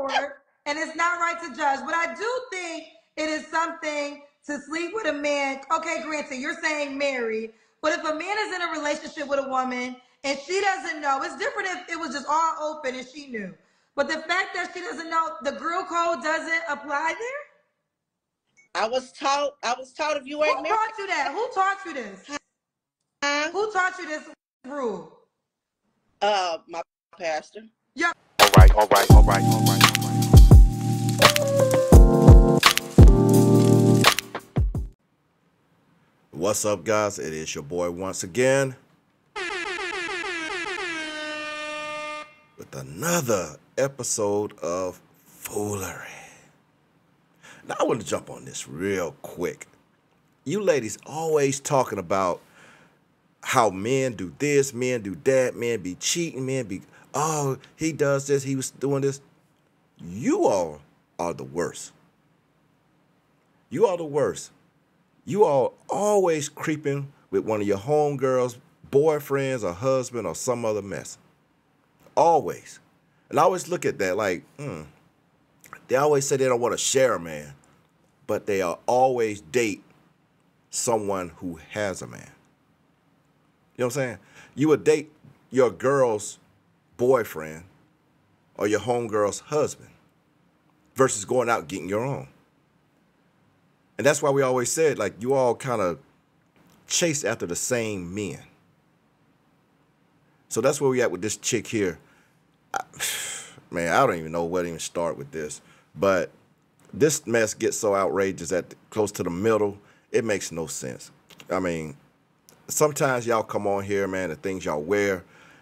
Lord, and it's not right to judge. But I do think it is something to sleep with a man. Okay, granted, you're saying married, but if a man is in a relationship with a woman and she doesn't know, it's different if it was just all open and she knew. But the fact that she doesn't know, the girl code doesn't apply there. I was taught if you ain't Who married. taught you that? Who taught you this? Huh? Who taught you this rule? My pastor. Yeah. All right. What's up, guys? It is your boy once again with another episode of Foolery. Now, I want to jump on this real quick. You ladies always talking about how men do this, men do that, men be cheating, men be, oh, he does this, he was doing this. You all are the worst. You are the worst. You all always creeping with one of your homegirls, boyfriends, or husband, or some other mess. Always. And I always look at that like, they always say they don't want to share a man, but they are always date someone who has a man. You know what I'm saying? You would date your girl's boyfriend or your homegirl's husband versus going out and getting your own. And that's why we always said, like, you all kind of chase after the same men. So that's where we at with this chick here. Man, I don't even know where to even start with this. But this mess gets so outrageous at close to the middle, it makes no sense. I mean, sometimes y'all come on here, man, the things y'all wear,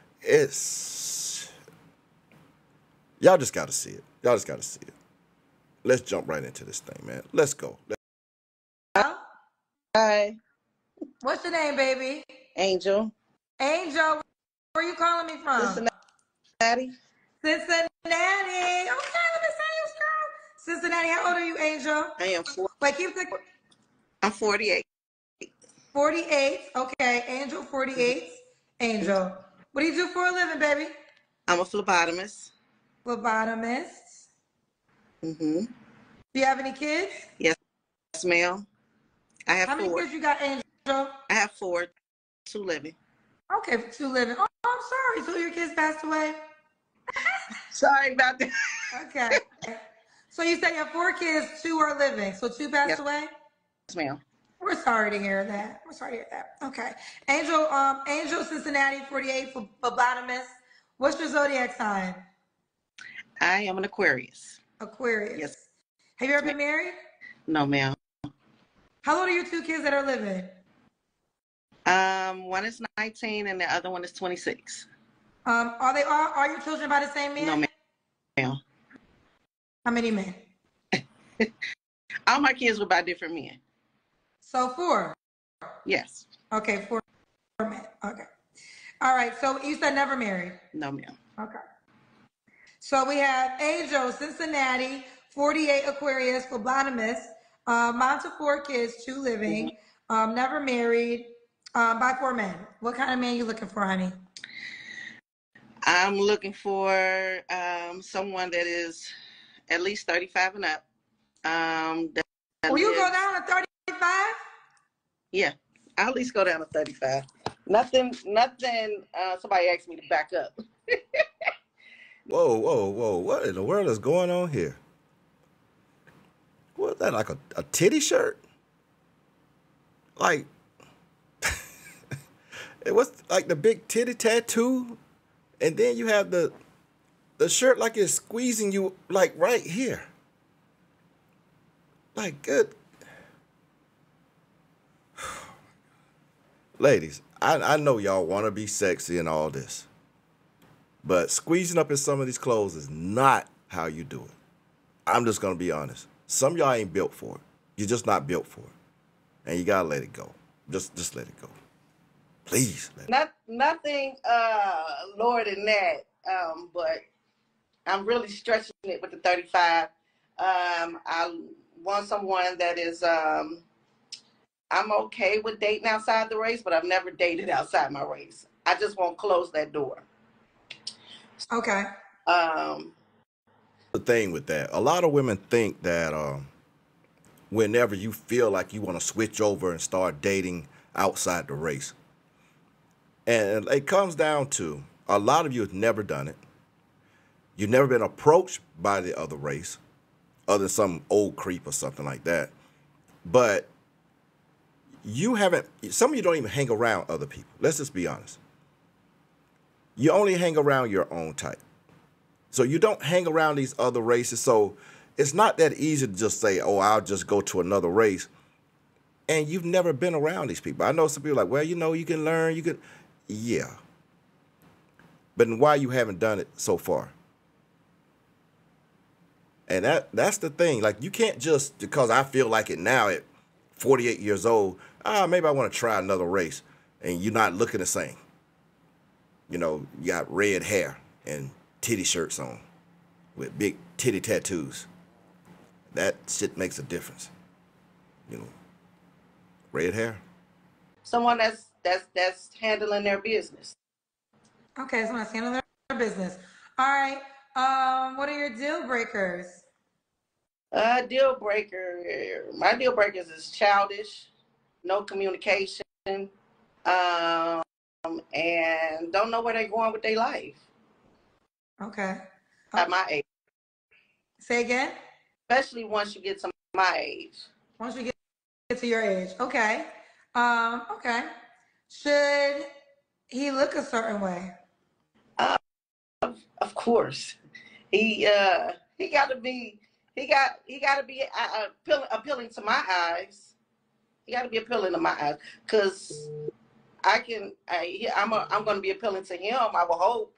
y'all just got to see it. Y'all just got to see it. Let's jump right into this thing, man. Let's go. Hi. What's your name, baby? Angel. Angel, where are you calling me from? Cincinnati. Cincinnati. Okay, let me see you, girl. Cincinnati, how old are you, Angel? I am 40. Wait, keep thinking. I'm 48. 48. Okay, Angel, 48. Angel. What do you do for a living, baby? I'm a phlebotomist. Phlebotomist. Mm-hmm. Do you have any kids? Yes, ma'am. I have How many kids you got, Angel? I have 4, 2 living. Okay, 2 living. Oh, I'm sorry. 2 of your kids passed away? Sorry about that. Okay. So you say you have 4 kids, 2 are living. So 2 passed away? Yes, ma'am. We're sorry to hear that. Okay. Angel Cincinnati, 48 for phlebotomist. What's your zodiac sign? I am an Aquarius. Aquarius. Yes. Have you ever been married? No, ma'am. How old are your 2 kids that are living? One is 19 and the other one is 26. Are your children by the same man? No, ma'am. How many men? All my kids were by different men. So 4. Yes. Okay, 4 men. Okay. All right. So you said never married? No, ma'am. Okay. So we have Angel, Cincinnati, 48 Aquarius, phlebotomist, mom to 4 kids, 2 living, never married, by 4 men. What kind of man you looking for, honey? I'm looking for someone that is at least 35 and up. Will you go down to 35? Yeah, I'll at least go down to 35. Nothing, somebody asked me to back up. Whoa. What in the world is going on here? What is that, like a titty shirt? Like, it was like the big titty tattoo, and then you have the shirt like it's squeezing you like right here. Like, good. Ladies, I know y'all want to be sexy and all this, but squeezing up in some of these clothes is not how you do it. I'm just going to be honest. Some of y'all ain't built for it. You're just not built for it. And you got to let it go. Just let it go. Please. Nothing lower than that, but I'm really stretching it with the 35. I want someone that is, I'm okay with dating outside the race, but I've never dated outside my race. I just won't close that door. Okay. the thing with that. A lot of women think that whenever you feel like you want to switch over and start dating outside the race, and it comes down to a lot of you have never done it. You've never been approached by the other race, other than some old creep or something like that. But you haven't, some of you don't even hang around other people. Let's just be honest. You only hang around your own type. So you don't hang around these other races. So it's not that easy to just say, oh, I'll just go to another race. And you've never been around these people. I know some people are like, well, you know, you can learn, you can, yeah. But then why you haven't done it so far? And that's the thing. Like, you can't just, because I feel like it now at 48 years old, maybe I want to try another race. And you're not looking the same. You know, you got red hair and titty shirts on with big titty tattoos. That shit makes a difference. You know, red hair. Someone that's handling their business. Okay, so let's handle their business. All right. What are your deal breakers? Deal breaker. My deal breakers is childish, no communication, and don't know where they're going with their life. Okay. At my age, Say again? especially once you get to my age. Once you get to your age. Okay. Okay. Should he look a certain way? Of course, he got to be appealing to my eyes. He got to be appealing to my eyes, because I'm going to be appealing to him. I will hope.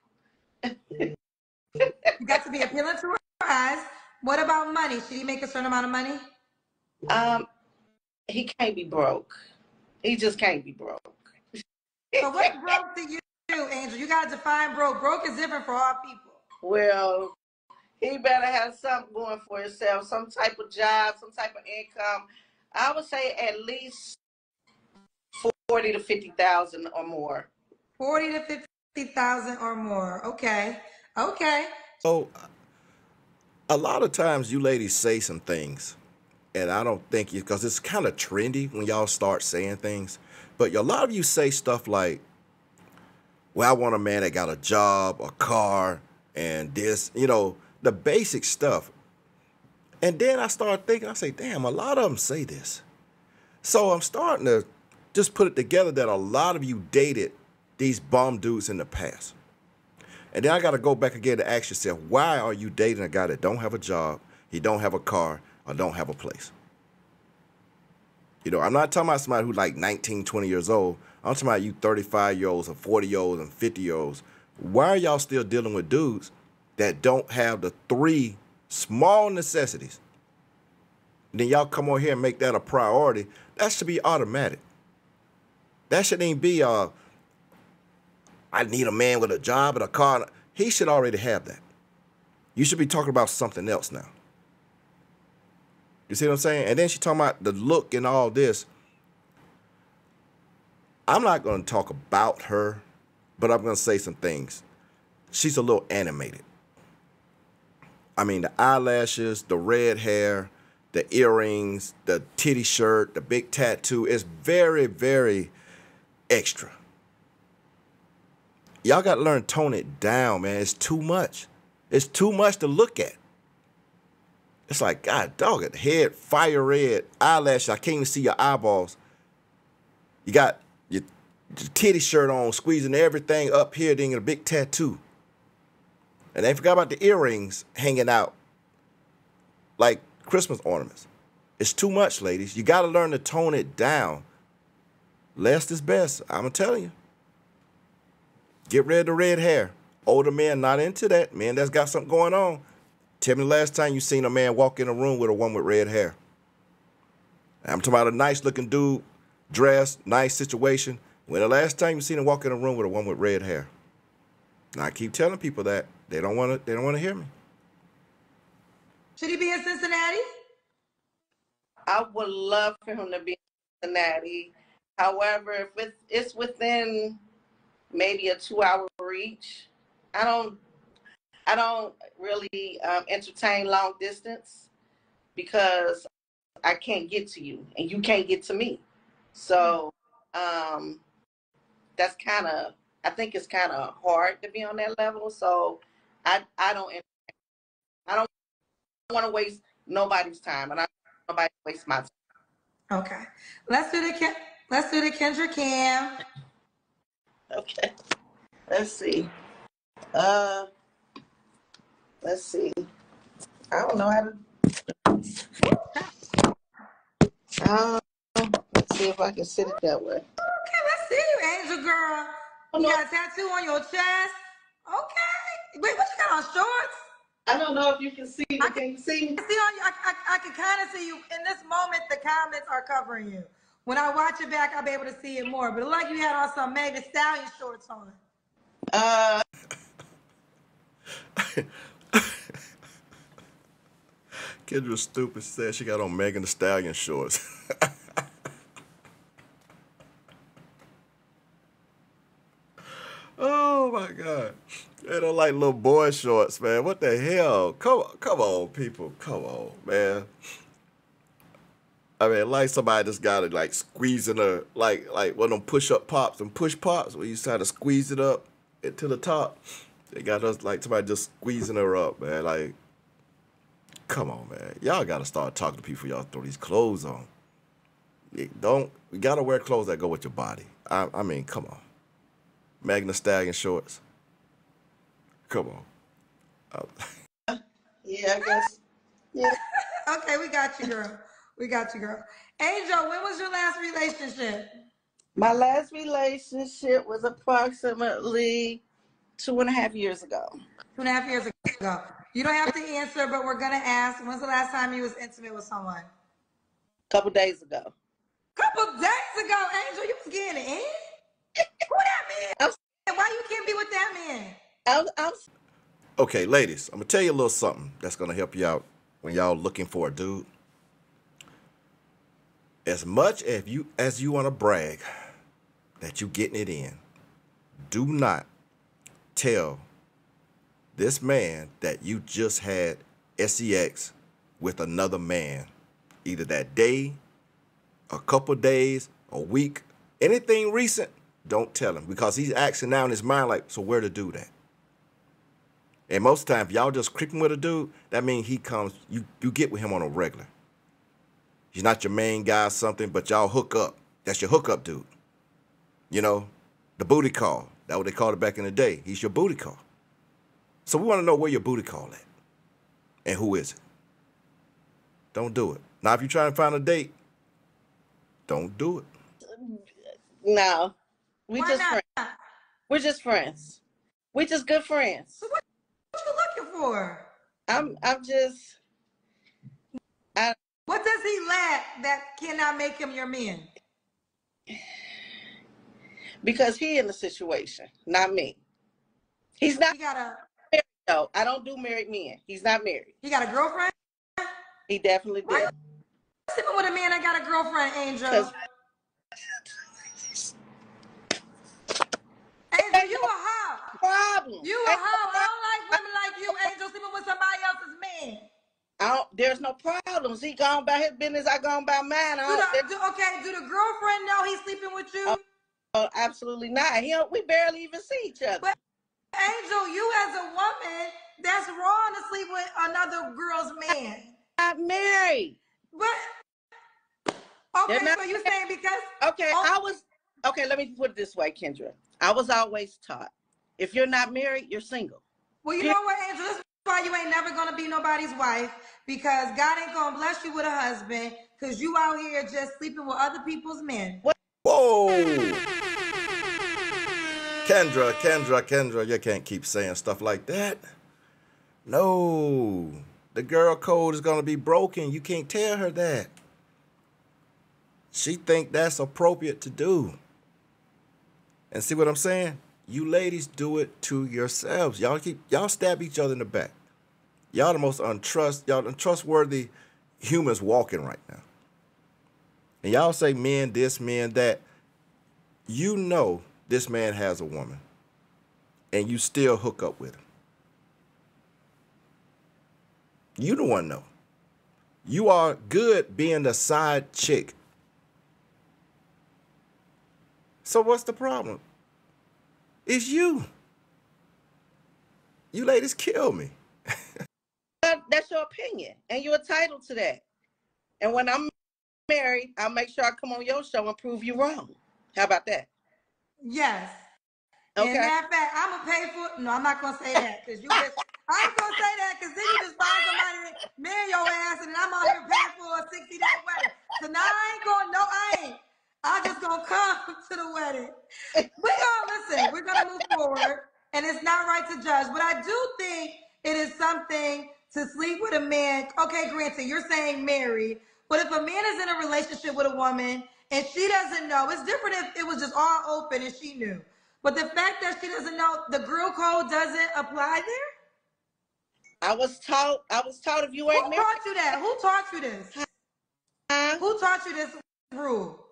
You got to be appealing to her eyes. What about money? Should he make a certain amount of money? He can't be broke. He just can't be broke. So what's broke to you, Angel? You got to define broke. Broke is different for all people. Well, he better have something going for himself, some type of job, some type of income. I would say at least 40 to 50,000 or more. 40 to 50,000 or more. Okay. Okay. So a lot of times you ladies say some things, and I don't think you, because it's kind of trendy when y'all start saying things, but a lot of you say stuff like, well, I want a man that got a job, a car, and this, you know, the basic stuff. And then I start thinking, I say, damn, a lot of them say this. So I'm starting to just put it together that a lot of you dated these bum dudes in the past. And then I got to go back again to ask yourself, why are you dating a guy that don't have a job, he don't have a car, or don't have a place? You know, I'm not talking about somebody who's like 19, 20 years old. I'm talking about you 35-year-olds and 40-year-olds and 50-year-olds. Why are y'all still dealing with dudes that don't have the 3 small necessities? Then y'all come on here and make that a priority. That should be automatic. That shouldn't even be, I need a man with a job and a car. He should already have that. You should be talking about something else now. You see what I'm saying? And then she talking about the look and all this. I'm not going to talk about her, but I'm going to say some things. She's a little animated. I mean, the eyelashes, the red hair, the earrings, the titty shirt, the big tattoo is very, very extra. Y'all got to learn to tone it down, man. It's too much. It's too much to look at. It's like, God dog it, head fire red, eyelashes. I can't even see your eyeballs. You got your titty shirt on, squeezing everything up here, then a big tattoo. And they forgot about the earrings hanging out like Christmas ornaments. It's too much, ladies. You got to learn to tone it down. Less is best. I'm telling you. Get rid of the red hair. Older men not into that. Man that's got something going on. Tell me the last time you seen a man walk in a room with a woman with red hair. I'm talking about a nice looking dude, dressed, nice situation. When the last time you seen him walk in a room with a woman with red hair? Now I keep telling people that. They don't want to hear me. Should he be in Cincinnati? I would love for him to be in Cincinnati. However, if it's within maybe a 2-hour reach, I don't I don't really entertain long distance because I can't get to you and you can't get to me. So that's kind of, I think it's kind of hard to be on that level. So I don't want to waste nobody's time, and I don't want nobody to waste my time. Okay. Let's do the Kendra Cam. Okay. Let's see. Uh, let's see. I don't know how to. Let's see if I can sit it that way. Okay, let's see you, Angel girl. You got a tattoo on your chest. Okay. Wait, what you got on, shorts? I don't know if you can see me. Can you see me? I can kind of see you. In this moment, the comments are covering you. When I watch it back, I'll be able to see it more. But it looked like you had on some Meg Thee Stallion shorts on. Kendra stupid said she got on Megan Thee Stallion shorts. Oh my God. They don't like little boy shorts, man. What the hell? Come on, people. Come on, man. I mean, like somebody just got it like squeezing her, like one of them push-up pops and push pops where you try to squeeze it up into the top. They got us like somebody just squeezing her up, man. Like, come on, man. Y'all gotta start talking to people. Y'all throw these clothes on. You gotta wear clothes that go with your body. I mean, come on. Megan Thee Stallion shorts. Come on. Yeah, I guess. Yeah. Okay, we got you, girl. We got you, girl. Angel, when was your last relationship? My last relationship was approximately 2.5 years ago. 2.5 years ago. You don't have to answer, but we're gonna ask. When's the last time you was intimate with someone? A couple days ago. Couple days ago, Angel. You was getting it in? Who that man? Why you can't be with that man? I'm Okay, ladies, I'm gonna tell you a little something that's gonna help you out when y'all looking for a dude. As much as you want to brag that you getting it in, do not tell this man that you just had sex with another man, either that day, a couple days, a week, anything recent. Don't tell him, because he's asking now in his mind like, so where to do that? And most of the time, if y'all just creeping with a dude, that means he comes, you get with him on a regular. He's not your main guy or something, but y'all hook up. That's your hookup dude. You know, the booty call. That's what they called it back in the day. He's your booty call. So we want to know where your booty call at. And who is it? Don't do it. Now, if you're trying to find a date, don't do it. no. We Why just not? friends. We're just friends. We're just good friends. So what you looking for? I'm just. What does he lack that cannot make him your man? Because he in the situation, not me. He's not He got married though. I don't do married men. He's not married. a girlfriend? He definitely did. Why you sleeping with a man that got a girlfriend, Angel? Angel, you a hoe. Problem. You a hoe. I don't like women like you, Angel, sleeping with somebody else's man. There's no problems. He gone about his business. I gone about mine. Do the girlfriend know he's sleeping with you? Oh, absolutely not. We barely even see each other. But Angel, you as a woman, that's wrong to sleep with another girl's man. I'm not married. But okay, so you saying because okay, let me put it this way, Kendra. I was always taught, if you're not married, you're single. Well, you know what, Angel? This is why you ain't never gonna be nobody's wife, because God ain't gonna bless you with a husband, because you out here just sleeping with other people's men. What? Whoa! Kendra, you can't keep saying stuff like that. No, the girl code is gonna be broken. You can't tell her that. She think that's appropriate to do. And see what I'm saying? You ladies do it to yourselves. Y'all stab each other in the back. Y'all the most untrustworthy humans walking right now. And y'all say men this, men that. You know this man has a woman, and you still hook up with him. You the one know. You are good being the side chick. So what's the problem? It's you. You ladies kill me. That's your opinion, and you're entitled to that. And when I'm married, I'll make sure I come on your show and prove you wrong. How about that? Yes. And Okay. matter of fact, I'm gonna pay for. No, I'm not gonna say that because you just. I ain't gonna say that because then you just find somebody to marry your ass, and then I'm out here paying for a 60-day wedding. So now I ain't gonna. No, I ain't. I'm just gonna come to the wedding. We're gonna listen. We're gonna move forward, and it's not right to judge. But I do think it is something to sleep with a man. Okay, granted, you're saying married, but if a man is in a relationship with a woman and she doesn't know, it's different if it was just all open and she knew. But the fact that she doesn't know, the girl code doesn't apply there. I was taught. If you Who ain't married, taught you that? Who taught you this? huh? Who taught you this rule?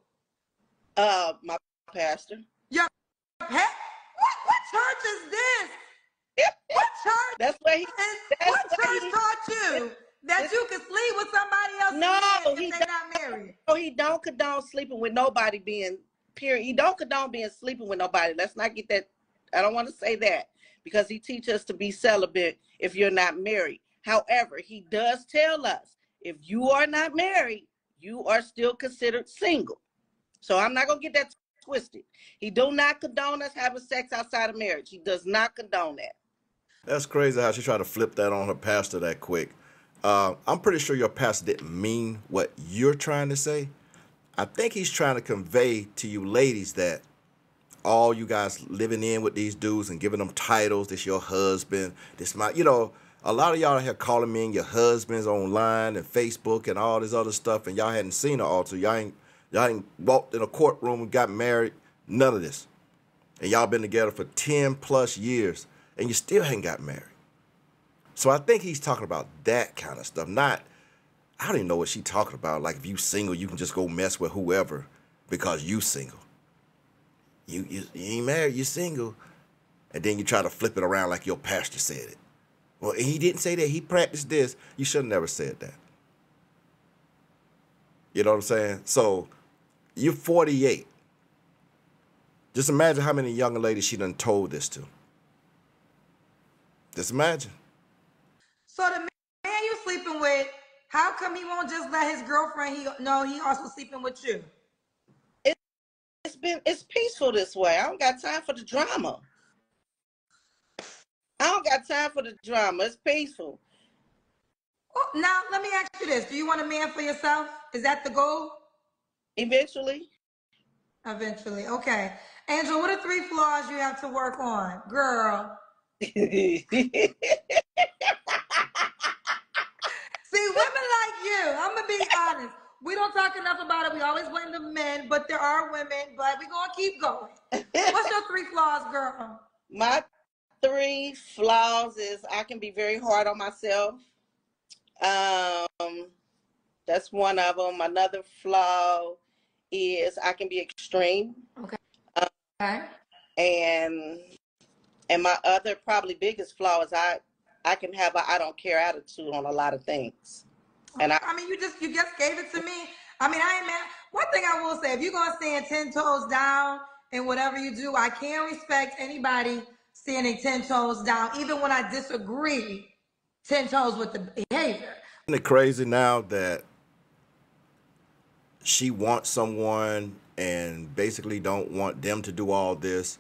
My pastor. Your pet? What church is this? What church? That's what he. That's What what church he. taught you that you can sleep with somebody else's man if they're not married? No, he don't condone sleeping with nobody. Being period. He don't condone being sleeping with nobody. Let's not get that. I don't want to say that because he teaches us to be celibate if you're not married. However, he does tell us if you are not married, you are still considered single. So I'm not gonna get that twisted. He do not condone us having sex outside of marriage. He does not condone that. That's crazy how she tried to flip that on her pastor that quick. I'm pretty sure your pastor didn't mean what you're trying to say. I think he's trying to convey to you ladies that all you guys living in with these dudes and giving them titles, this your husband, this my, a lot of y'all here calling me your husbands online and Facebook and all this other stuff, and y'all hadn't seen the altar. Y'all ain't walked in a courtroom and got married, none of this. And y'all been together for 10 plus years, and you still ain't got married. So I think he's talking about that kind of stuff, not, I don't even know what she's talking about. Like if you single, you can just go mess with whoever because you single. You ain't married, you single. And then you try to flip it around like your pastor said it. Well, he didn't say that. He practiced this. You should have never said that. You know what I'm saying? So you're 48. Just imagine how many young ladies she done told this to. Just imagine. So the man you sleeping with, how come he won't just let his girlfriend know he also sleeping with you? It's peaceful this way. I don't got time for the drama. I don't got time for the drama. It's peaceful. Well, now let me ask you this: do you want a man for yourself? Is that the goal? Eventually. Eventually, okay. Angel, what are 3 flaws you have to work on, girl? See, women like you, I'm gonna be honest. We don't talk enough about it. We always blame the men, but there are women. But we're gonna keep going. What's your 3 flaws, girl? My 3 flaws is I can be very hard on myself. That's one of them. Another flaw is I can be extreme. Okay. Um, and my other probably biggest flaw is I can have a I don't care attitude on a lot of things. And I mean, you just gave it to me. I mean, I ain't mad. One thing I will say, if you're gonna stand 10 toes down in whatever you do, I can't respect anybody standing 10 toes down, even when I disagree 10 toes with the behavior. Isn't it crazy now that she wants someone and basically don't want them to do all this,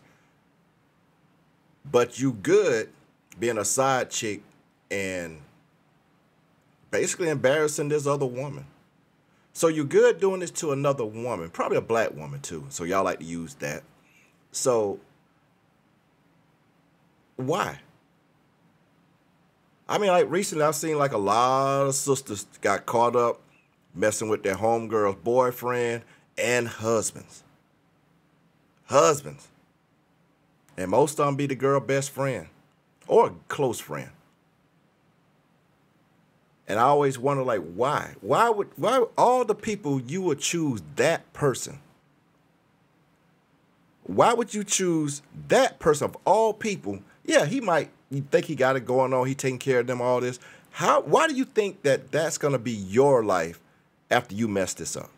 but you good being a side chick and basically embarrassing this other woman. So you good doing this to another woman, probably a black woman too. So y'all like to use that. So why? I mean, like recently I've seen like a lot of sisters got caught up messing with their homegirl's boyfriend and husbands. Husbands. And most of them be the girl best friend or a close friend. And I always wonder, like, why? Why all the people you would choose that person? Why would you choose that person of all people? Yeah, you think he got it going on. He taking care of them, all this. Why do you think that that's going to be your life after you mess this up?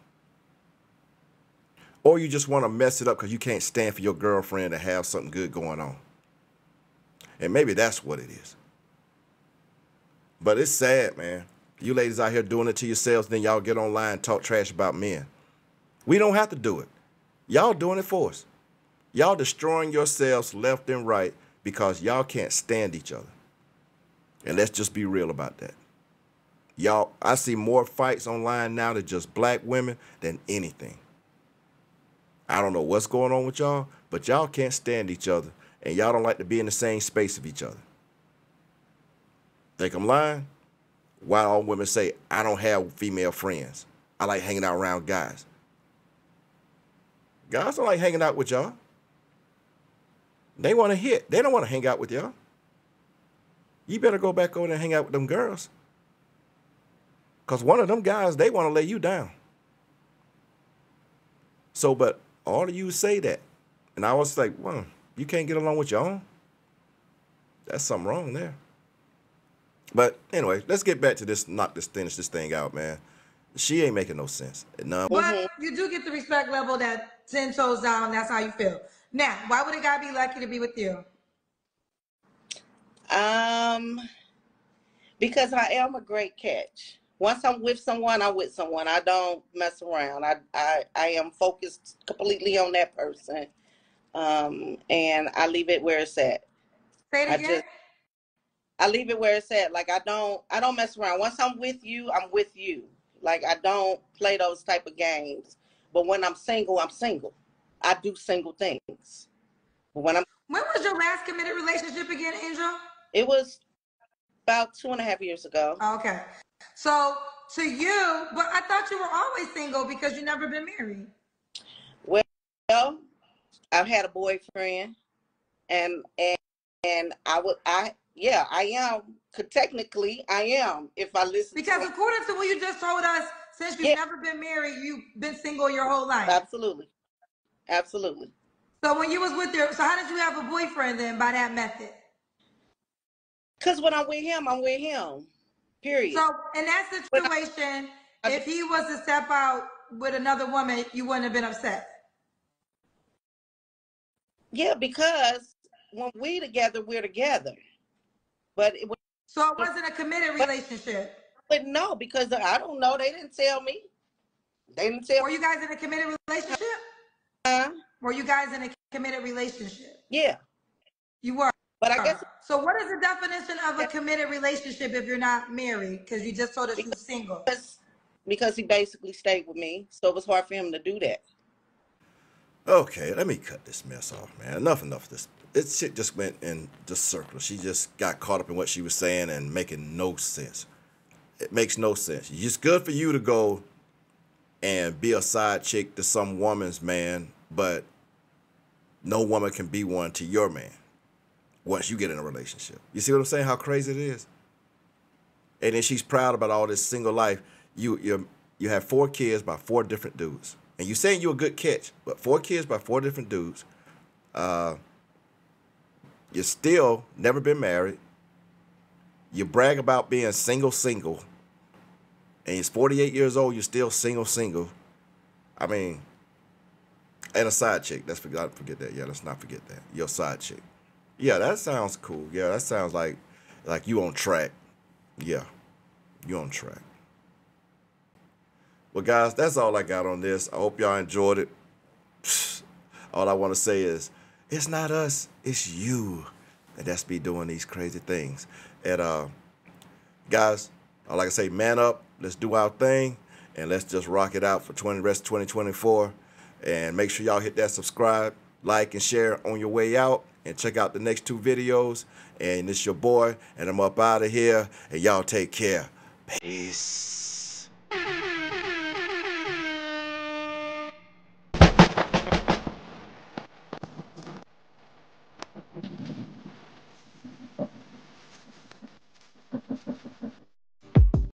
Or you just want to mess it up because you can't stand for your girlfriend to have something good going on. And maybe that's what it is. But it's sad, man. You ladies out here doing it to yourselves, then y'all get online and talk trash about men. We don't have to do it. Y'all doing it for us. Y'all destroying yourselves left and right because y'all can't stand each other. And let's just be real about that. Y'all, I see more fights online now than just black women than anything. I don't know what's going on with y'all, but y'all can't stand each other, and y'all don't like to be in the same space of each other. Think I'm lying? Why all women say, I don't have female friends. I like hanging out around guys. Guys don't like hanging out with y'all. They want to hit. They don't want to hang out with y'all. You better go back over there and hang out with them girls. Because one of them guys, they want to lay you down. So, but all of you say that. And I was like, well, you can't get along with your own? That's something wrong there. But anyway, let's get back to this, finish this thing out, man. She ain't making no sense. No. But you do get the respect level that 10 toes down, that's how you feel. Now, why would a guy be lucky to be with you? Because I am a great catch. Once I'm with someone, I'm with someone. I don't mess around. I am focused completely on that person. And I leave it where it's at. Say it again. I leave it where it's at. Like I don't mess around. Once I'm with you, I'm with you. Like I don't play those type of games. But when I'm single, I'm single. I do single things. But when was your last committed relationship again, Angel? It was about 2.5 years ago. Okay. So to you, but I thought you were always single because you never been married. Well, I've had a boyfriend, and I am. Technically, I am. If I listen, because according to what you just told us, since you've never been married, you've been single your whole life. Absolutely. So when you was so how did you have a boyfriend then by that method? Because when I'm with him, I'm with him. Period. So in that situation, if he was to step out with another woman, you wouldn't have been upset. Yeah, because when we together, we're together. But so it wasn't a committed relationship. But no, because I don't know. They didn't tell me. Were you guys in a committed relationship? Were you guys in a committed relationship? Yeah. You were. But I guess. So what is the definition of a committed relationship if you're not married? Because you just told us you're single. Because he basically stayed with me, so it was hard for him to do that. Okay, let me cut this mess off, man. Enough of this. This shit just went in the circle. She just got caught up in what she was saying and making no sense. It makes no sense. It's good for you to go and be a side chick to some woman's man, but no woman can be one to your man once you get in a relationship. You see what I'm saying? How crazy it is? And then she's proud about all this single life. You have 4 kids by 4 different dudes. And you saying you're a good catch, but 4 kids by 4 different dudes. You still never been married. You brag about being single. And he's 48 years old, you're still single. I mean, and a side chick. Let's not forget that. Yeah, let's not forget that. Your side chick. Yeah, that sounds cool. Yeah, that sounds like you on track. Yeah, you on track. Well, guys, that's all I got on this. I hope y'all enjoyed it. All I want to say is, it's not us, it's you. And that's be doing these crazy things. And guys, like I say, man up. Let's do our thing. And let's just rock it out for the rest of 2024. And make sure y'all hit that subscribe, like, and share on your way out. And check out the next 2 videos. And it's your boy. And I'm up out of here. And y'all take care. Peace.